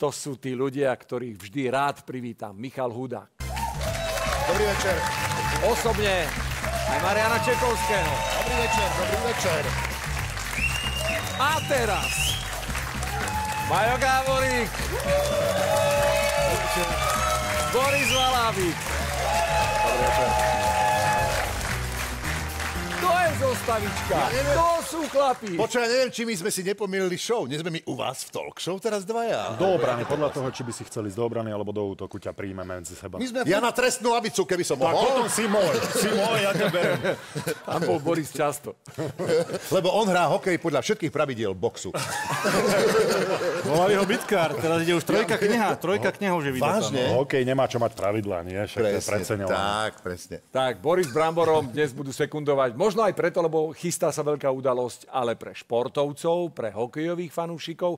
To sú tí ľudia, ktorých vždy rád privítam. Michal Hudák. Dobrý večer. Osobne aj Mariana Čekovského. Dobrý večer, dobrý večer. A teraz Majo Gáborík. Boris Valábik. Dobrý večer. To je zostavička. To sú chlapí. Počkaj, neviem, či my sme si nepomýlili show. Nie sme my u vás v talk show teraz dvaja. Do obrany, podľa toho, či by si chceli ísť do obrany alebo do útoku, ťa príjmeme medzi seba. Ja na trestnú lavicu, keby som Tak mohol. potom si môj, ja ťa berem. Tam bol Boris často. Lebo on hrá hokej podľa všetkých pravidiel boxu. Volali ho bitkár, teraz ide už trojka kniha už je vydatá. Vážne? No, hokej nemá čo mať pravidlá, nie? Však to je preceňované. tak, presne. Tak, Boris Bramborom dnes budú sekundovať. Možno aj preto, lebo chystá sa veľká udalosť, ale pre športovcov, pre hokejových fanúšikov